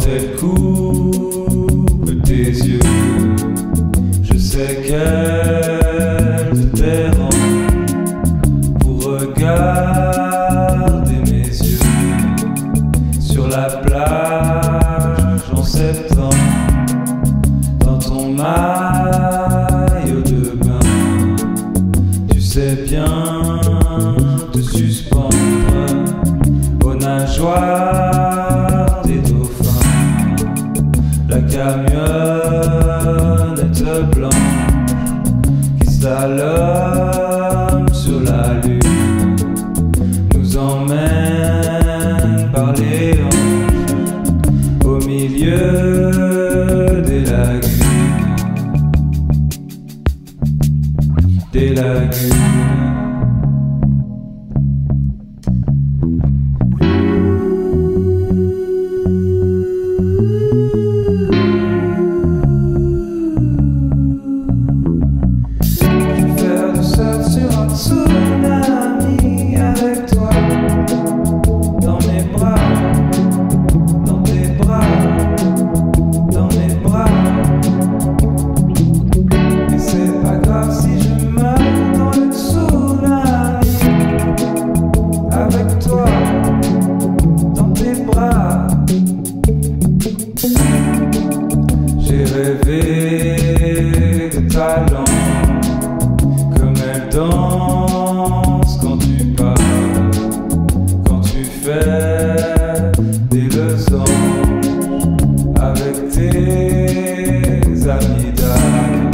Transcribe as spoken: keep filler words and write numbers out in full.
elle coupe tes yeux, je sais qu'elle te dérange pour regarder mes yeux sur la plage en septembre, dans ton maillot de bain. Tu sais bien te suspendre aux nageoires des dauphins. La camionnette blanche qui slalome sur la lune nous emmène par les hanches au milieu des lagunes, des lagunes. Tsunami avec toi, dans mes bras, dans tes bras, dans mes bras. Et c'est pas grave si je meurs dans le tsunami avec toi, dans tes bras. J'ai rêvé de ta langue, comme elle danse quand tu parles, quand tu fais des losanges avec tes amygdales.